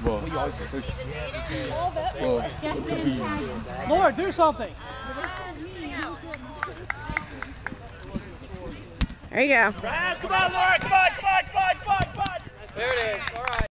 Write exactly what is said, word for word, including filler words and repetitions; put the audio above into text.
Well, well, to be. Laura, do something. There you go. Come on, Laura, come on, come on, come on, come on, come on. There it is. All right.